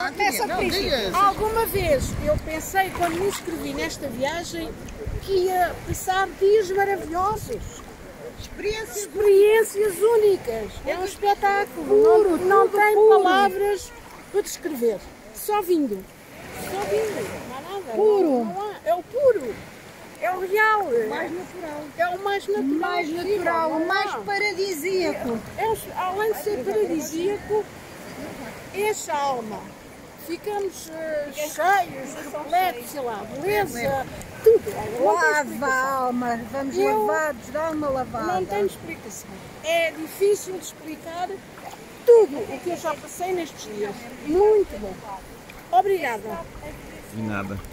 Alguma vez eu pensei, quando me inscrevi nesta viagem, que ia passar dias maravilhosos. Experiências únicas. É um espetáculo. Puro, não tem palavras para descrever. Só vindo. Não há nada. Puro. Não há. É o puro. É o real. Mais natural. É o mais natural. Mais natural, o mais paradisíaco. Além de ser paradisíaco, enche a alma. Ficamos cheios, repletos, sei lá, beleza, tudo. Lava a alma, vamos lavados, dá uma lavada. Não tenho explicação. É difícil de explicar tudo o que eu já passei nestes dias. Muito bom. Obrigada. De nada.